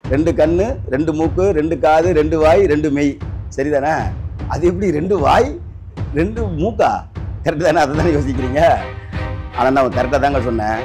2 கண்ணு 2 மூக்கு 2 காது 2 வாய் 2 மெய் சரிதானே? அது எப்படி 2 வாய் 2 மூக்கா? கரெக்டு தானே? அதை தானே யோசிக்கிறீங்க. ஆனால் நான் கரெக்டாக தாங்க சொன்னேன்.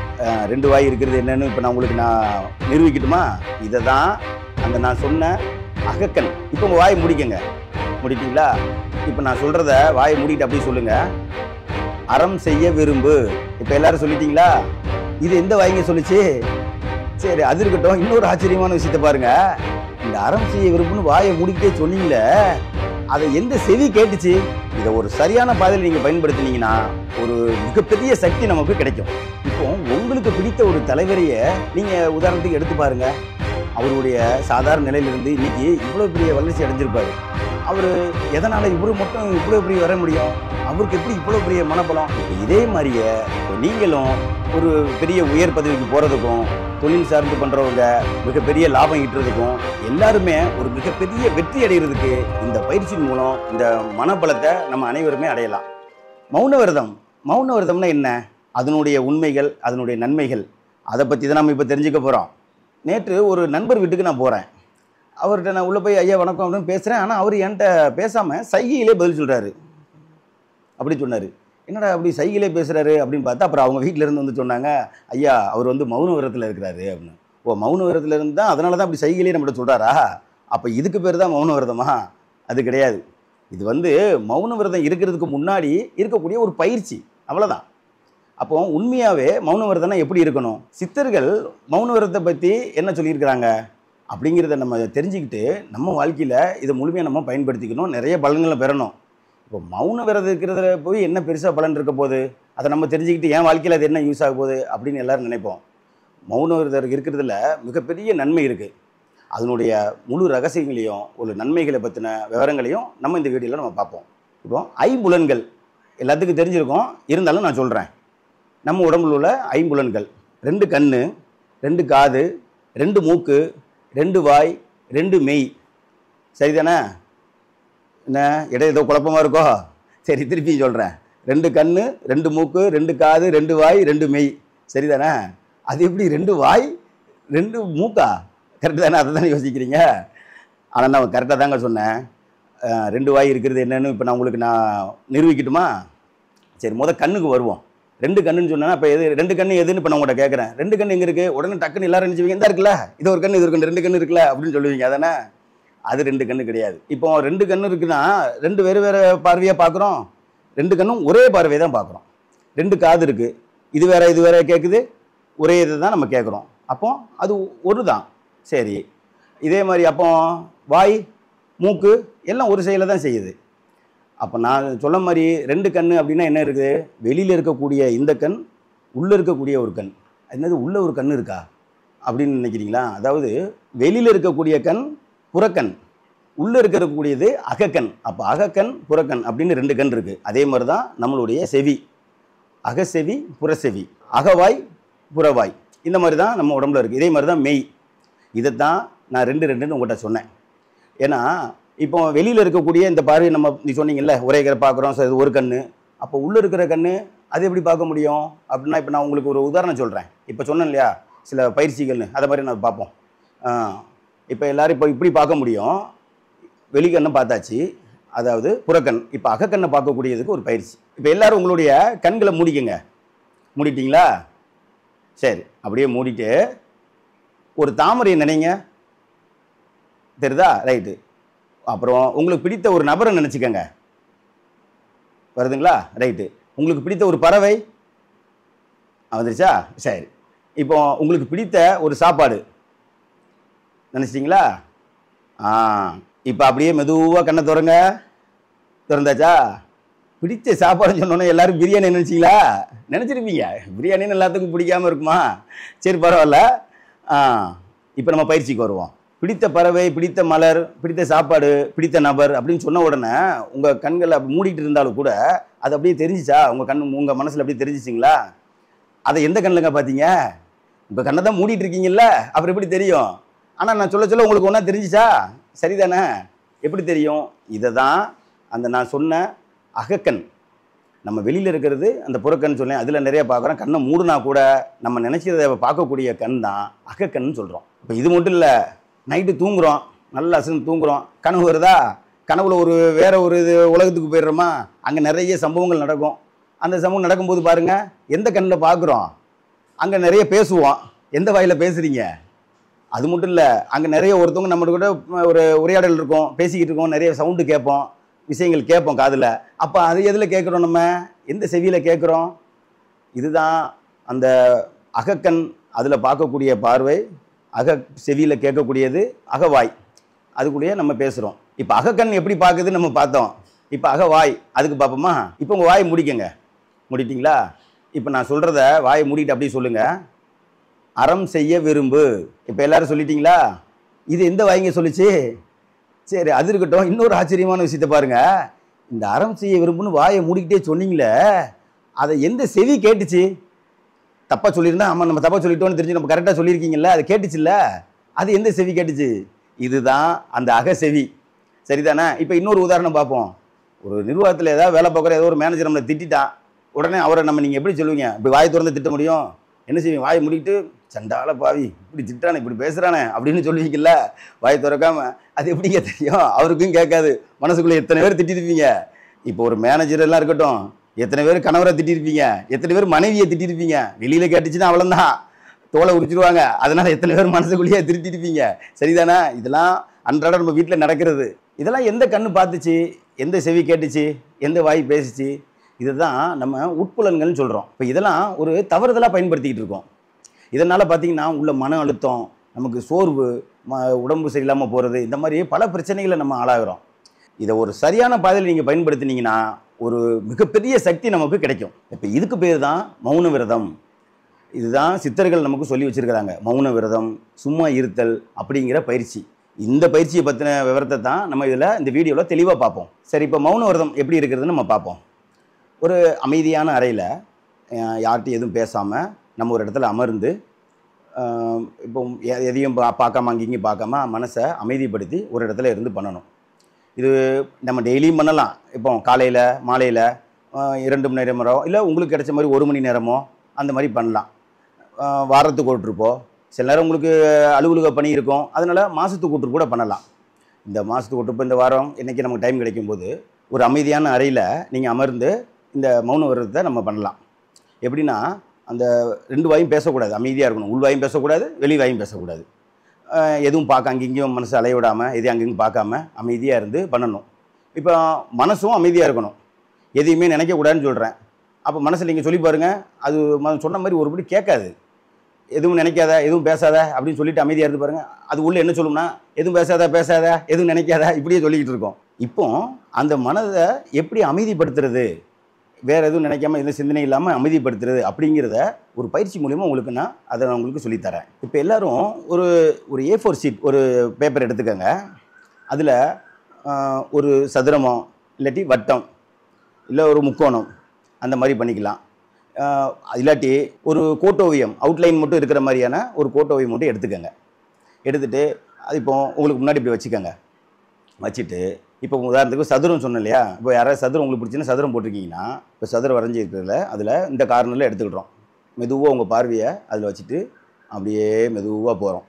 2 வாய் இருக்கிறது என்னன்னு இப்போ நான் உங்களுக்கு நிரூபிக்கட்டுமா? இதை தான் அந்த நான் சொன்ன அகக்கண். இப்போ உங்கள் வாயை முடிக்கங்க. முடிட்டீங்களா? இப்போ நான் சொல்கிறத வாயை மூடிட்டு அப்படியே சொல்லுங்கள். அறம் செய்ய விரும்பு. இப்போ எல்லாரும் சொல்லிட்டீங்களா? இது எந்த வாய்ங்க சொல்லிச்சு? சரி, அது இருக்கட்டும். இன்னொரு ஆச்சரியமான விஷயத்த பாருங்க. இந்த அறம் செய்ய விரும்புன்னு வாயை மூடிக்கிட்டே சொன்னீங்களே, அதை எந்த செவி கேட்டுச்சு? இதை ஒரு சரியான பாதையில் நீங்கள் பயன்படுத்தினீங்கன்னா ஒரு மிகப்பெரிய சக்தி நமக்கு கிடைக்கும். இப்போ உங்களுக்கு பிடித்த ஒரு தலைவரையை நீங்கள் உதாரணத்துக்கு எடுத்து பாருங்க. அவருடைய சாதாரண நிலையிலிருந்து இன்னைக்கு இவ்வளோ பெரிய வளர்ச்சி அடைஞ்சிருப்பாரு. அவர் எதனால் இவ்வளோ மட்டும் இவ்வளோ பெரிய வர முடியும்? அவருக்கு எப்படி இவ்வளோ பெரிய மனபலம்? இப்போ இதே மாதிரியே இப்போ நீங்களும் ஒரு பெரிய உயர் பதவிக்கு போகிறதுக்கும், தொழில் சார்ந்து பண்ணுறவங்க மிகப்பெரிய லாபம் ஈட்டுறதுக்கும், எல்லாருமே ஒரு மிகப்பெரிய வெற்றி அடைகிறதுக்கு இந்த பயிற்சியின் மூலம் இந்த மனபலத்தை நம்ம அனைவருமே அடையலாம். மௌன விரதம். மௌன விரதம்னா என்ன? அதனுடைய உண்மைகள், அதனுடைய நன்மைகள், அதை பற்றி தான் நம்ம இப்போ தெரிஞ்சுக்க போகிறோம். நேற்று ஒரு நண்பர் வீட்டுக்கு நான் போகிறேன். அவர்கிட்ட நான் உள்ளே போய் ஐயா வணக்கம் அப்படின்னு பேசுகிறேன். ஆனால் அவர் என்கிட்ட பேசாமல் சைகையிலே பதில் சொல்கிறாரு. அப்படி சொன்னார். என்னடா அப்படி சைகையிலே பேசுகிறாரு அப்படின்னு பார்த்தா, அப்புறம் அவங்க வீட்டிலேருந்து வந்து சொன்னாங்க, ஐயா அவர் வந்து மௌன விரதத்தில் இருக்கிறாரு அப்படின்னு. ஓ, மௌன விரதத்தில் இருந்தால் அதனால தான் அப்படி சைகையிலே நம்மகிட்ட சொல்கிறாரா? அப்போ இதுக்கு பேர் தான் மௌன விரதமா? அது கிடையாது. இது வந்து மௌன விரதம் இருக்கிறதுக்கு முன்னாடி இருக்கக்கூடிய ஒரு பயிற்சி, அவ்வளோதான். அப்போ உண்மையாகவே மௌன விரதம்னா எப்படி இருக்கணும்? சித்தர்கள் மௌன விரதத்தை பற்றி என்ன சொல்லியிருக்கிறாங்க அப்படிங்கிறத நம்ம தெரிஞ்சுக்கிட்டு நம்ம வாழ்க்கையில் இதை முழுமையாக நம்ம பயன்படுத்திக்கணும், நிறைய பலன்களை பெறணும். இப்போ மௌன விரதம் இருக்கிறதுல போய் என்ன பெருசாக பலன் இருக்க போகுது? அதை நம்ம தெரிஞ்சுக்கிட்டு என் வாழ்க்கையில் அது என்ன யூஸ் ஆக போகுது அப்படின்னு எல்லோரும் நினைப்போம். மௌன விரதம் இருக்கிறதுல மிகப்பெரிய நன்மை இருக்குது. அதனுடைய முழு ரகசியங்களையும் ஒரு நன்மைகளை பற்றின விவரங்களையும் நம்ம இந்த வீடியோவில் நம்ம பார்ப்போம். இப்போ ஐம்புலன்கள் எல்லாத்துக்கும் தெரிஞ்சிருக்கோம், இருந்தாலும் நான் சொல்கிறேன். நம்ம உடம்புல உள்ள ஐம்புலன்கள்: 2 கண்ணு 2 காது 2 மூக்கு 2 வாய் 2 மெய் சரிதானே? என்ன இடையே ஏதோ குழப்பமாக இருக்கோ? சரி, திருப்பி சொல்கிறேன். 2 கண்ணு 2 மூக்கு 2 காது 2 வாய் 2 மெய் சரிதானே? அது எப்படி 2 வாய் 2 மூக்கா? கரெக்டு தானே? அதை தானே யோசிக்கிறீங்க. ஆனால் நான் கரெக்டாக தாங்க சொன்னேன். 2 வாய் இருக்கிறது என்னன்னு இப்போ நான் உங்களுக்கு நிரூபிக்கட்டுமா? சரி, கண்ணுக்கு வருவோம். 2 கண்ணுன்னு சொன்னா, இப்போ எது 2 கண்ணு எதுன்னு இப்போ நான் உங்கள்கிட்ட கேட்குறேன். 2 கண்ணு எங்கே இருக்குது? உடனே டக்குன்னு எல்லாரும் நினச்சிவீங்க, இந்த இருக்குல்ல, இது ஒரு கண்ணு, இது ஒரு கண்ணு, 2 கண்ணு இருக்குல்ல அப்படின்னு சொல்லுவீங்க. அதானே? அது 2 கண்ணு கிடையாது. இப்போ 2 கண்ணு இருக்குன்னா 2 வேறு வேறு பார்வையாக பார்க்குறோம். 2 கண்ணும் ஒரே பார்வையை தான் பார்க்குறோம். 2 காது இருக்குது, இது வேற இது வேற கேட்குது, ஒரே இதை தான் நம்ம கேட்குறோம். அப்போ அது ஒரு தான். சரி, இதே மாதிரி அப்போ வாய் மூக்கு எல்லாம் ஒரு செயலை தான் செய்யுது. அப்போ நான் சொல்ல மாதிரி 2 கண் அப்படின்னா என்ன இருக்குது? வெளியில் இருக்கக்கூடிய இந்த கண், உள்ளே இருக்கக்கூடிய ஒரு கண். என்னது உள்ளே ஒரு கண் இருக்கா அப்படின்னு நினைக்கிறீங்களா? அதாவது வெளியில் இருக்கக்கூடிய கண் புறக்கண், உள்ளே இருக்கக்கூடியது அகக்கண். அப்போ அகக்கண் புறக்கண் அப்படின்னு 2 கண் இருக்குது. அதே மாதிரி தான் நம்மளுடைய செவி, அகசெவி புறசெவி, அகவாய் புறவாய், இந்த மாதிரி தான் நம்ம உடம்புல இருக்குது. இதே மாதிரி தான் மெய். இதைத்தான் நான் 2 உங்கள்கிட்ட சொன்னேன். ஏன்னா இப்போ வெளியில் இருக்கக்கூடிய இந்த பார்வை நீ சொன்னீங்கல்ல, ஒரே பார்க்குறோம், இது ஒரு கண். அப்போ உள்ளே இருக்கிற கண் அது எப்படி பார்க்க முடியும் அப்படின்னா, இப்போ நான் உங்களுக்கு ஒரு உதாரணம் சொல்கிறேன். இப்போ சொன்னேன் இல்லையா சில பயிற்சிகள்னு, அதை மாதிரி நான் பார்ப்போம். இப்போ எல்லோரும் இப்போ இப்படி பார்க்க முடியும். வெளிக்கண்ணை பார்த்தாச்சு, அதாவது புறக்கண். இப்போ அகக்கண்ணை பார்க்கக்கூடியதுக்கு ஒரு பயிற்சி. இப்போ எல்லோரும் உங்களுடைய கண்களை மூடிக்கங்க. மூடிட்டீங்களா? சரி, அப்படியே மூடிட்டு ஒரு தாமரையை நினைங்க. தெரியுதா? ரைட்டு. அப்புறம் உங்களுக்கு பிடித்த ஒரு நபரை நினச்சிக்கங்க. வருதுங்களா? ரைட்டு. உங்களுக்கு பிடித்த ஒரு பறவை வந்துருச்சா? சரி. இப்போ உங்களுக்கு பிடித்த ஒரு சாப்பாடு நினச்சிட்டிங்களா? இப்போ அப்படியே மெதுவாக கண்ணை திறந்தாச்சா? பிடிச்ச சாப்பாடுன்னு சொன்னோன்னே எல்லாரும் பிரியாணி நினச்சிங்களா? நினச்சிருப்பீங்க. பிரியாணின்னு எல்லாத்துக்கும் பிடிக்காமல் இருக்குமா? சரி, பரவாயில்ல. இப்போ நம்ம பயிற்சிக்கு வருவோம். பிடித்த பறவை, பிடித்த மலர், பிடித்த சாப்பாடு, பிடித்த நபர் அப்படின்னு சொன்ன உடனே உங்கள் கண்களை அப்படி மூடிட்டு இருந்தாலும் கூட அது அப்படியே தெரிஞ்சிச்சா? உங்கள் மனசில் அப்படியே தெரிஞ்சிச்சிங்களா? அதை எந்த கண்ணுலங்க பார்த்தீங்க? உங்கள் கண்ணை தான் மூடிட்டு இருக்கீங்கல்ல, அப்புறம் எப்படி தெரியும்? ஆனால் நான் சொல்ல உங்களுக்கு ஒன்றா தெரிஞ்சிச்சா? சரிதானே? எப்படி தெரியும்? இதை தான் அந்த நான் சொன்ன அகக்கண். நம்ம வெளியில் இருக்கிறது அந்த புறக்கண் சொல்லேன், அதில் நிறைய பார்க்குறோம். கண்ணை மூடுனா கூட நம்ம நினச்சதை பார்க்கக்கூடிய கண் தான் அகக்கண்ணுன்னு சொல்கிறோம். இப்போ இது மட்டும் இல்லை, நைட்டு தூங்குகிறோம், நல்லா அசந்து தூங்குகிறோம், கனவு வருதா, கனவுல வேற ஒரு உலகத்துக்கு போயிடுறோமா, அங்கே நிறைய சம்பவங்கள் நடக்கும். அந்த சம்பவம் நடக்கும்போது பாருங்கள், எந்த கண்ணில் பார்க்குறோம், அங்கே நிறைய பேசுவோம். எந்த வாயில் பேசுகிறீங்க? அது மட்டும் இல்லை, அங்கே நிறைய ஒருத்தவங்க நம்மகிட்ட கூட ஒரு உரையாடல் இருக்கும், பேசிக்கிட்டு இருக்கோம், நிறைய சவுண்டு கேட்போம், விஷயங்கள் கேட்போம் காதில். அப்போ அது எதில் கேட்குறோம்? நம்ம எந்த செவியில் கேட்குறோம்? இதுதான் அந்த அகக்கண், அதில் பார்க்கக்கூடிய பார்வை. செவியில் கேட்கக்கூடியது அகவாய், அதுக்குள்ளேயே நம்ம பேசுகிறோம். இப்போ அகக்கண் எப்படி பார்க்குதுன்னு நம்ம பார்த்தோம். இப்போ அகவாய் அதுக்கு பார்ப்போமா? இப்போ உங்கள் வாய் முடிக்கங்க. முடிட்டிங்களா? இப்போ நான் சொல்கிறத வாயை மூடிட்டு அப்படியே சொல்லுங்கள். அறம் செய்ய விரும்பு. இப்போ எல்லாரும் சொல்லிட்டீங்களா? இது எந்த வாய்ங்க சொல்லிச்சு? சரி, அது இருக்கட்டும். இன்னொரு ஆச்சரியமான விஷயத்தை பாருங்க. இந்த அறம் செய்ய விரும்புன்னு வாயை மூடிக்கிட்டே சொன்னீங்களே, அதை எந்த செவி கேட்டுச்சு? தப்பாக சொல்லியிருந்தா ஆமாம் நம்ம தப்பாக சொல்லிட்டோன்னு தெரிஞ்சு நம்ம கரெக்டாக சொல்லியிருக்கீங்கல்ல, அது கேட்டுச்சுல்ல, அது எந்த செவி கேட்டுச்சு? இதுதான் அந்த அகசெவி. சரிதானே? இப்போ இன்னொரு உதாரணம் பார்ப்போம். ஒரு நிர்வாகத்தில் ஏதாவது வேலை பார்க்குற ஏதோ ஒரு மேனேஜர் நம்மளை திட்டான், உடனே அவரை நம்ம எப்படி சொல்லுவீங்க? இப்படி வாயை திறந்து திட்ட முடியும்? என்ன செய்வீங்க? வாயை முடிக்கிட்டு, சண்டால பாவி இப்படி திட்டானே, இப்படி பேசுகிறானே அப்படின்னு சொல்லுவீங்கல்ல, வாயை திறக்காம. அது எப்படிங்க தெரியும்? அவருக்கும் கேட்காது. மனசுக்குள்ளே எத்தனை பேர் திட்டிருப்பீங்க. இப்போ ஒரு மேனேஜர் எல்லாம் இருக்கட்டும், எத்தனை பேர் கணவரை திட்டிருப்பீங்க, எத்தனை பேர் மனைவியை திட்டிருப்பீங்க. வெளியில் கேட்டுச்சுன்னா அவ்வளோதான், தோலை உரிச்சிருவாங்க. அதனால் எத்தனை பேர் மனசுக்குள்ளேயே திட்டிருப்பீங்க. சரிதானே? இதெல்லாம் அன்றாட நம்ம வீட்டில் நடக்கிறது. இதெல்லாம் எந்த கண்ணு பார்த்துச்சு, எந்த செவி கேட்டுச்சு, எந்த வாய் பேசிச்சு? இதுதான் நம்ம உட்புலன்கள்னு சொல்கிறோம். இப்போ இதெல்லாம் ஒரு தவறுதலாக பயன்படுத்திக்கிட்டு இருக்கோம். இதனால் பார்த்திங்கன்னா உள்ள மன அழுத்தம், நமக்கு சோர்வு, உடம்பு சரியில்லாமல் போகிறது, இந்த மாதிரி பல பிரச்சனைகளை நம்ம ஆளாகிறோம். இதை ஒரு சரியான பாதையில் நீங்கள் பயன்படுத்தினீங்கன்னா ஒரு மிகப்பெரிய சக்தி நமக்கு கிடைக்கும். இப்போ இதுக்கு பேர் தான் மௌன விரதம். இதுதான் சித்தர்கள் நமக்கு சொல்லி வச்சுருக்கிறாங்க. மௌன விரதம், சும்மா இருத்தல் அப்படிங்கிற பயிற்சி. இந்த பயிற்சியை பற்றின விவரத்தை தான் நம்ம இந்த வீடியோவில் தெளிவாக பார்ப்போம். சரி, இப்போ மௌன விரதம் எப்படி இருக்கிறதுன்னு நம்ம பார்ப்போம். ஒரு அமைதியான அறையில் யார்கிட்டையும் எதுவும் பேசாமல் நம்ம ஒரு இடத்துல அமர்ந்து, இப்போ எதையும் பார்க்காம அங்கேயும் பார்க்காம மனசை அமைதிப்படுத்தி ஒரு இடத்துல இருந்து பண்ணணும். இது நம்ம டெய்லியும் பண்ணலாம். இப்போ காலையில் மாலையில் 2 மணி நேரமோ, இல்லை உங்களுக்கு கிடைச்ச மாதிரி 1 மணி நேரமோ அந்த மாதிரி பண்ணலாம். வாரத்துக்கு ஒரு ட்ரிப்போ, சில நேரம் உங்களுக்கு அலுவலக பணி இருக்கும், அதனால் மாதத்துக்கு ஒரு ட்ரிப் கூட பண்ணலாம். இந்த மாதத்துக்கு ஒரு ட்ரிப் இந்த வாரம் என்றைக்கு நமக்கு டைம் கிடைக்கும்போது ஒரு அமைதியான அறையில் நீங்கள் அமர்ந்து இந்த மௌன விரதத்தை நம்ம பண்ணலாம். எப்படின்னா, அந்த 2 வாயும் பேசக்கூடாது, அமைதியாக இருக்கணும். உள் வாயும் பேசக்கூடாது, வெளி வாயும் பேசக்கூடாது. எதுவும் பார்க்க அங்கேயும் மனசு அலைய விடாமல், எதையும் அங்கேயும் பார்க்காம அமைதியாக இருந்து பண்ணணும். இப்போ மனசும் அமைதியாக இருக்கணும், எதையுமே நினைக்கக்கூடாதுன்னு சொல்கிறேன். அப்போ மனசில் நீங்கள் சொல்லி பாருங்கள், அது சொன்ன மாதிரி ஒருபடி கேட்காது. எதுவும் நினைக்காத, எதுவும் பேசாத அப்படின்னு சொல்லிட்டு அமைதியாக இருந்து பாருங்கள். அது உள்ளே என்ன சொல்லும்னா, எதுவும் பேசாத, எதுவும் நினைக்காத, இப்படியே சொல்லிக்கிட்டு இருக்கோம். இப்போ அந்த மனதை எப்படி அமைதிப்படுத்துறது, வேறு எதுவும் நினைக்காம எதுவும் சிந்தனை இல்லாமல் அமைதிப்படுத்துறது அப்படிங்கிறத ஒரு பயிற்சி மூலிமா உங்களுக்கு நான் உங்களுக்கு சொல்லித்தரேன். இப்போ எல்லோரும் ஒரு A4 ஷீட், ஒரு பேப்பர் எடுத்துக்கோங்க. அதில் ஒரு சதுரமோ இல்லாட்டி வட்டம் இல்லை ஒரு முக்கோணம் அந்த மாதிரி பண்ணிக்கலாம். இல்லாட்டி ஒரு கோட்டோவியம் அவுட்லைன் மட்டும் இருக்கிற மாதிரியான ஒரு கோட்டோவியம் மட்டும் எடுத்துக்கோங்க. எடுத்துகிட்டு அது இப்போ உங்களுக்கு முன்னாடி இப்படி வச்சுக்கோங்க. வச்சுட்டு இப்போ உதாரணத்துக்கு சதுரம் சொன்னேன் இல்லையா, இப்போ யாராவது சதுரம் உங்களுக்கு பிடிச்சின்னா சதுரம் போட்டிருக்கீங்கன்னா, இப்போ சதுரம் வரைஞ்சி இருக்கிறதுல அதில் இந்த கார்னரில் எடுத்துக்கிட்டோம். மெதுவாக உங்கள் பார்வையை அதில் வச்சுட்டு அப்படியே மெதுவாக போகிறோம்.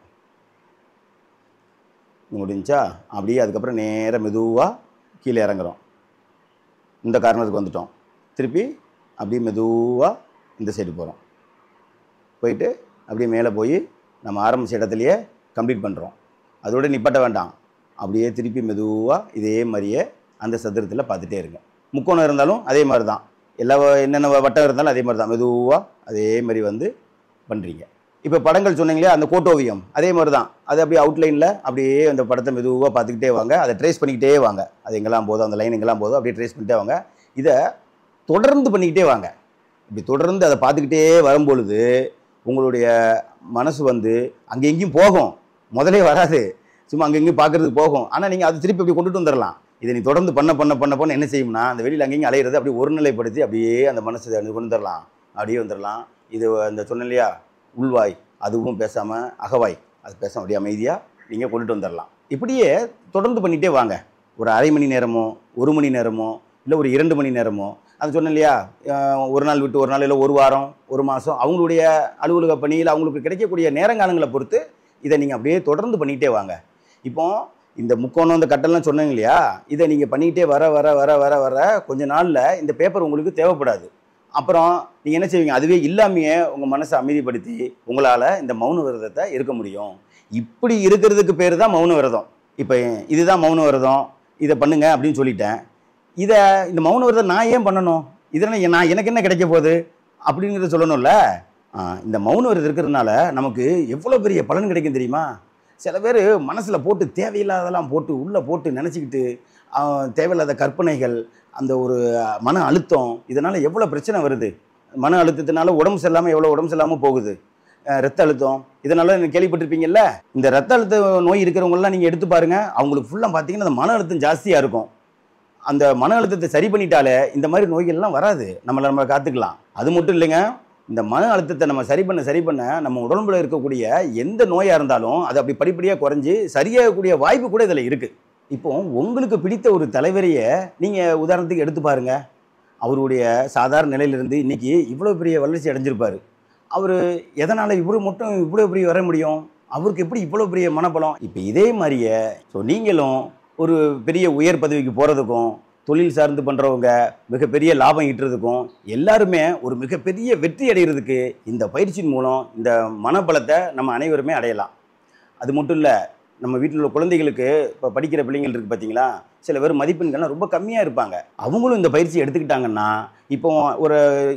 முடிஞ்சா அப்படியே அதுக்கப்புறம் நேராக மெதுவாக கீழே இறங்குறோம். இந்த கார்னருக்கு வந்துட்டோம். திருப்பி அப்படியே மெதுவாக இந்த சைடு போகிறோம். போயிட்டு அப்படியே மேலே போய் நம்ம ஆரம்பித்த இடத்துலையே கம்ப்ளீட் பண்ணுறோம். அதோட நிப்பாட்ட வேண்டாம். அப்படியே திருப்பி மெதுவாக இதே மாதிரியே அந்த சதுரத்தில் பார்த்துட்டே இருங்க. முக்கோணம் இருந்தாலும் அதே மாதிரி தான், எல்லா என்னென்ன வட்டம் இருந்தாலும் அதே மாதிரி தான், மெதுவாக அதே மாதிரி வந்து பண்ணுறீங்க. இப்போ படங்கள் சொன்னீங்களே, அந்த கோட்டோவியம் அதே மாதிரி தான். அது அப்படியே அவுட்லைனில் அப்படியே அந்த படத்தை மெதுவாக பார்த்துக்கிட்டே வாங்க, அதை ட்ரேஸ் பண்ணிக்கிட்டே வாங்க. அது எங்கெல்லாம் போதும், அந்த லைன் எங்கெல்லாம் போதும் அப்படியே ட்ரேஸ் பண்ணிகிட்டே வாங்க. இதை தொடர்ந்து பண்ணிக்கிட்டே வாங்க. இப்படி தொடர்ந்து அதை பார்த்துக்கிட்டே வரும்பொழுது உங்களுடைய மனசு வந்து அங்கே எங்கேயும் போகும், முதலே வராது, சும்மா அங்கெங்கேயும் பார்க்குறதுக்கு போகும். ஆனால் நீங்கள் அது திருப்பி அப்படி கொண்டுட்டு வந்துடலாம். இதை நீ தொடர்ந்து பண்ண என்ன செய்யும்னா, அந்த வெளியில் அங்கேயும் அலையிறது அப்படியே ஒருநிலைப்படுத்தி அப்படியே அந்த மனசை கொண்டு வந்துடலாம், அப்படியே வந்துடலாம். இது அந்த சொன்ன இல்லையா உள்வாய், அதுவும் பேசாமல் அகவாய், அது பேசாமல் அப்படியே அமைதியாக நீங்கள் கொண்டுட்டு வந்துடலாம். இப்படியே தொடர்ந்து பண்ணிகிட்டே வாங்க. ஒரு அரை மணி நேரமோ 1 மணி நேரமோ இல்லை ஒரு 2 மணி நேரமோ அது சொன்னேன் இல்லையா, ஒரு நாள் விட்டு ஒரு நாள், இல்லை ஒரு வாரம், ஒரு மாதம், அவங்களுடைய அலுவலக பணியில் அவங்களுக்கு கிடைக்கக்கூடிய நேரங்காலங்களை பொறுத்து இதை நீங்கள் அப்படியே தொடர்ந்து பண்ணிகிட்டே வாங்க. இப்போ இந்த முக்கோணம், இந்த கட்டெல்லாம் சொன்னீங்க இல்லையா, இதை நீங்கள் பண்ணிக்கிட்டே வர வர வர வர வர கொஞ்ச நாளில் இந்த பேப்பர் உங்களுக்கு தேவைப்படாது. அப்புறம் நீங்கள் என்ன செய்வீங்க, அதுவே இல்லாமையே உங்கள் மனசை அமைதிப்படுத்தி உங்களால் இந்த மௌன விரதத்தை இருக்க முடியும். இப்படி இருக்கிறதுக்கு பேர் தான் மௌன விரதம். இப்போ இதுதான் மௌன விரதம், இதை பண்ணுங்க அப்படின்னு சொல்லிட்டேன். இந்த மௌன விரதம் நான் ஏன் பண்ணணும், இதில் எனக்கு என்ன கிடைக்க போகுது அப்படிங்கிறத சொல்லணும்ல. இந்த மௌன விரதம் இருக்கிறதுனால நமக்கு எவ்வளோ பெரிய பலன் கிடைக்கும் தெரியுமா? சில பேர் மனசில் போட்டு தேவையில்லாதெல்லாம் போட்டு உள்ளே போட்டு நினச்சிக்கிட்டு தேவையில்லாத கற்பனைகள், அந்த ஒரு மன அழுத்தம், இதனால் எவ்வளோ பிரச்சனை வருது. மன அழுத்தத்தினால உடம்பு சரியில்லாமல் எவ்வளோ உடம்பு சரியில்லாமல் போகுது. ரத்த அழுத்தம், இதனால நீங்கள் கேள்விப்பட்டிருப்பீங்கல்ல. இந்த ரத்த அழுத்த நோய் இருக்கிறவங்களாம் நீங்கள் எடுத்து பாருங்கள், அவங்களுக்கு ஃபுல்லாக பார்த்தீங்கன்னா அந்த மன அழுத்தம் ஜாஸ்தியாக இருக்கும். அந்த மன அழுத்தத்தை சரி பண்ணிட்டாலே இந்த மாதிரி நோய்கள்லாம் வராது, நம்ம காத்துக்கலாம். அது மட்டும் இல்லைங்க, இந்த மன அழுத்தத்தை நம்ம சரி பண்ண நம்ம உடம்புல இருக்கக்கூடிய எந்த நோயாக இருந்தாலும் அது அப்படி படிப்படியாக குறைஞ்சி சரியாகக்கூடிய வாய்ப்பு கூட இதில் இருக்குது. இப்போ உங்களுக்கு பிடித்த ஒரு தலைவரையை நீங்கள் உதாரணத்துக்கு எடுத்து பாருங்க. அவருடைய சாதாரண நிலையிலிருந்து இன்னைக்கு இவ்வளோ பெரிய வளர்ச்சி அடைஞ்சிருப்பார். அவர் எதனால் இவ்வளோ மட்டும் இவ்வளோ பெரிய வர முடியும், அவருக்கு எப்படி இவ்வளோ பெரிய மனபலம்? இப்போ இதே மாதிரியே நீங்களும் ஒரு பெரிய உயர் பதவிக்கு போகிறதுக்கும், தொழில் சார்ந்து பண்ணுறவங்க மிகப்பெரிய லாபம் ஈட்டுறதுக்கும், எல்லாருமே ஒரு மிகப்பெரிய வெற்றி அடைகிறதுக்கு இந்த பயிற்சியின் மூலம் இந்த மனபலத்தை நம்ம அனைவருமே அடையலாம். அது மட்டும் இல்லை, நம்ம வீட்டில் உள்ள குழந்தைகளுக்கு இப்போ படிக்கிற பிள்ளைங்கள் இருக்குது பார்த்தீங்களா, சில பேர் மதிப்பெண்கள்லாம் ரொம்ப கம்மியாக இருப்பாங்க. அவங்களும் இந்த பயிற்சி எடுத்துக்கிட்டாங்கன்னா இப்போ ஒரு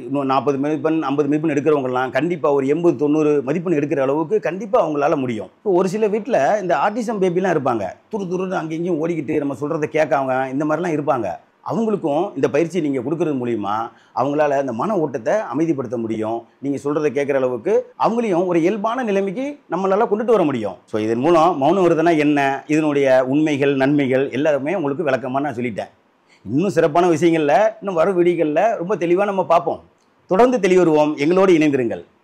40 மதிப்பெண் 50 மதிப்பெண் எடுக்கிறவங்கலாம் கண்டிப்பாக ஒரு 80 90 மதிப்பெண் எடுக்கிற அளவுக்கு கண்டிப்பாக அவங்களால முடியும். இப்போ ஒரு சில வீட்டில் இந்த ஆட்டிசம் பேபிலாம் இருப்பாங்க, துருன்னு அங்கேயும் ஓடிக்கிட்டு நம்ம சொல்கிறத கேட்காம இந்த மாதிரிலாம் இருப்பாங்க. அவங்களுக்கும் இந்த பயிற்சி நீங்கள் கொடுக்கறது மூலிமா அவங்களால இந்த மன ஓட்டத்தை அமைதிப்படுத்த முடியும். நீங்கள் சொல்கிறத கேட்குற அளவுக்கு அவங்களையும் ஒரு இயல்பான நிலைமைக்கு நம்மளால் கொண்டுட்டு வர முடியும். இதன் மூலம் மௌன விரதம்னா என்ன, இதனுடைய உண்மைகள் நன்மைகள் எல்லாருமே உங்களுக்கு விளக்கமாக நான் சொல்லிட்டேன். இன்னும் சிறப்பான விஷயங்களில் இன்னும் வரும் வீடியோகளில் ரொம்ப தெளிவாக நம்ம பார்ப்போம். தொடர்ந்து தெளிவருவோம். எங்களோடு இணைந்திருங்கள்.